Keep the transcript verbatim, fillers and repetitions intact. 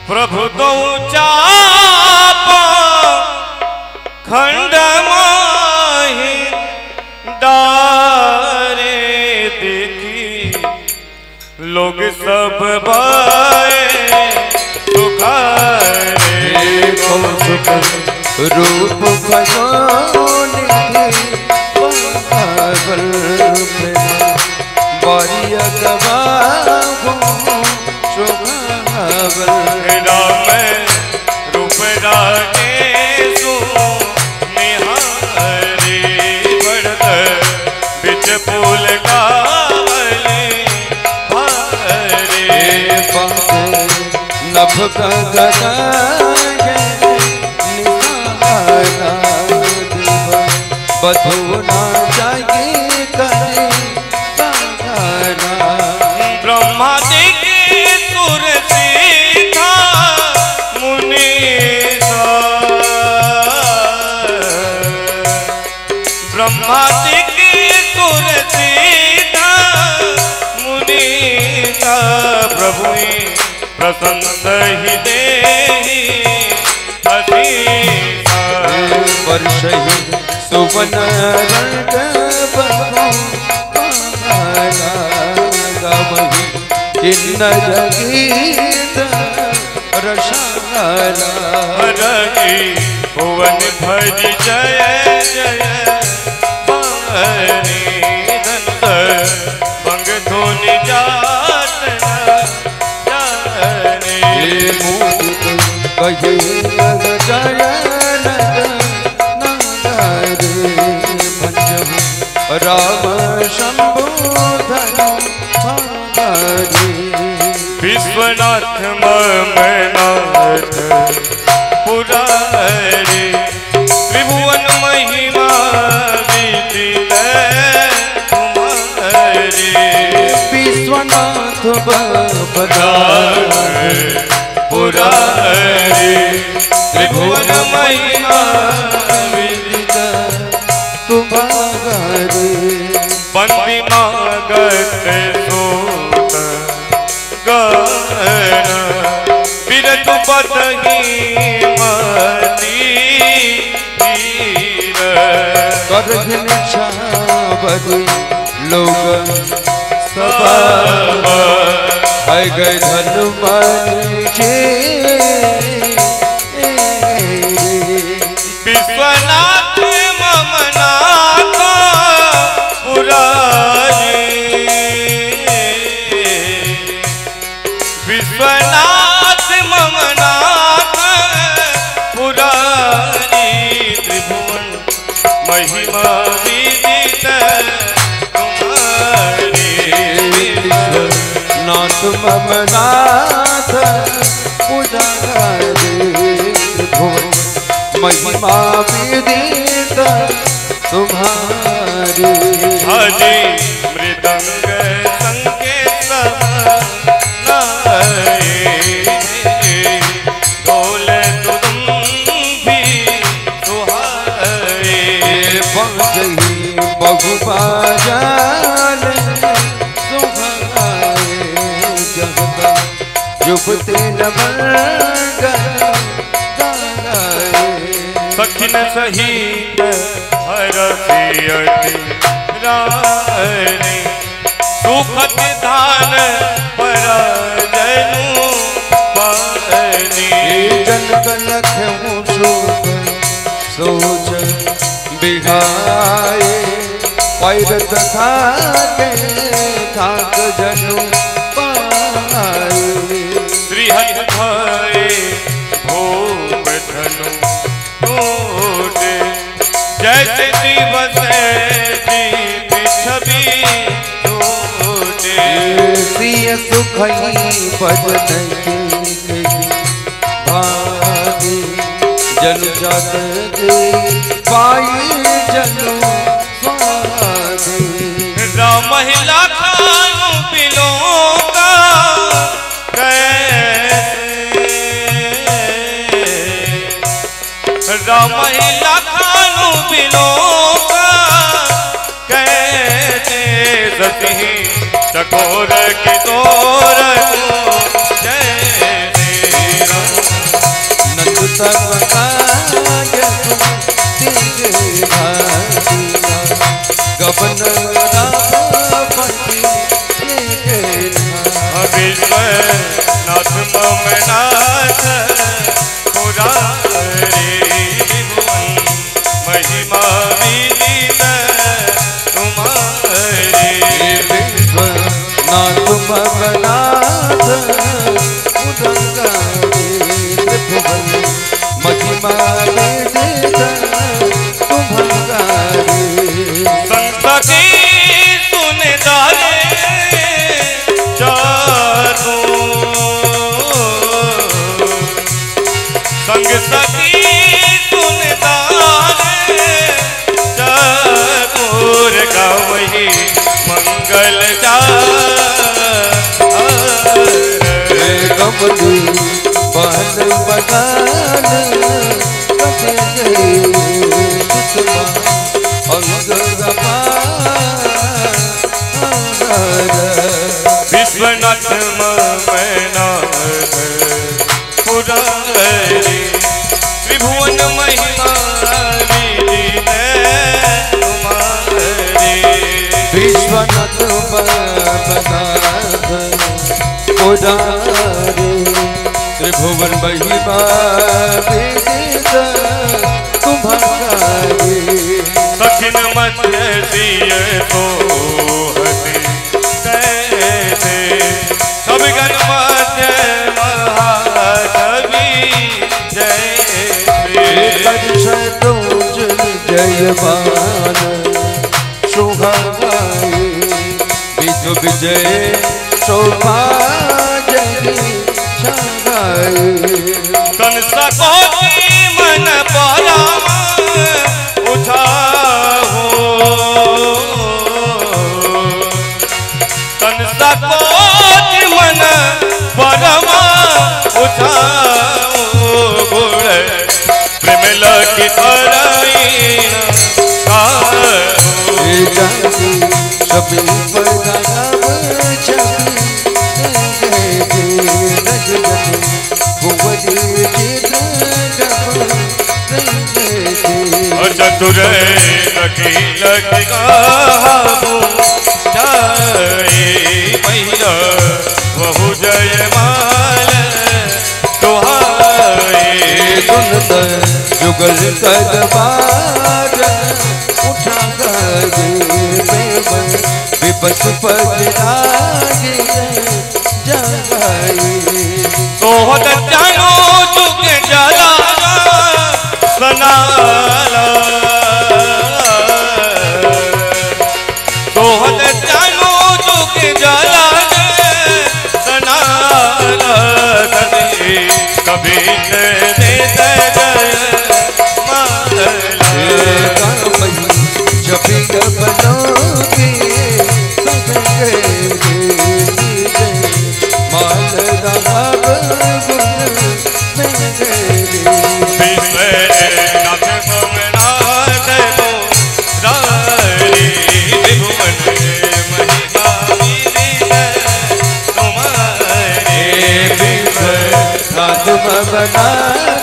प्रभु तो चाप खंड माही डारे देखी लोग सब बाए सुखारे कौसुक रूप भगवान बारिया गवाबो शोभाबल राम रूप राजेशु निहारे बढ़त बिच फूल कावले भारे नभ गगनाए निहारा बधु ना जाए करे ब्रह्मादि सुर सीधा मुनि ब्रह्मादि सुर सीधा मुनि प्रभु प्रसन्न ही दे वर्ष सुवन रंग गवही किन्नर गीत रसाला रही भुवन भज जय जय बानी धन भंग धुनि जात जाने कहे जय राम शंभु धनु विश्वनाथ ममनाथ पुरारी त्रिभुवन महिमा विदित तुम्हारी विश्वनाथ पुरारी त्रिभुवन महिमा विदित तुम्हारी बंदी मागत सोत गन बिरत बदही मती करघन छावरी लोग सब है गए धनुमान जे विश्वनाथ ममनाथ पुरारी विश्वनाथ ममनाथ पुरारी त्रिभुवन महिमा विदित तुम्हारी नाथ ममनाथ पुरारी त्रिभुवन महिमा विदित तुम्हारी हरि मृदंग संकेत ढोल तुदुम्भी सुहाए बजही बहुबाजान सुहाए जगत युवती नमंग सखिन सहित हरसियति रानी सुखत धान पर जनु पानी जन कलख सुख सोच बिहाए पैर तथा के थाक जनु पाए श्रीहरि भये भोग धनु टूटे जैसे दिवस जीत छवि टूटे सिय सुखई बजन के भागी जनु जात दे पाई जनु स्वादी राम महिला खानु पिलो का कैसे राम महिला खानु पिलो का कैसे सती चकोर की तोर जय सब काज तुम भागिया गबन रावती विश्वनाथ मम नाथ पुरारी त्रिभुवन महिमा विदित तुम्हारी विश्वनाथ मम नाथ पुरारी त्रिभुवन महिमा विदित तुम्हारी संत की सुन दारे चारों संग सखी सुन दारे चारों गावही मंगल गमनी बहन बगान विश्वनाथ ममनाथ पुरारी त्रिभुवन महिमा विदित तुम्हारी विश्वनाथ ममनाथ पुरारी त्रिभुवन महिमा विदित तुम्हारी सखिन मध्य सिय सोहति कैसे सब गण मध्य महाकवि जैसे जयमान सुहाई विजु विजय शोभा जय छाई कंसा कोटि मन पराम उठाओ कंसा कोटि मन परम उठाओ गुण प्रेम लखि धराईन सभी पदाव छवि चतुर लखी लखी गावो जाए मैया बहु जय माल तुहारे सुंदर जुगल कदबार उठा गए विपस पद लागे जगाई सोहत जानो चुके जला सनाला सोहत जानो चुके जला सनाला कभी दे जब बनोगे माल बना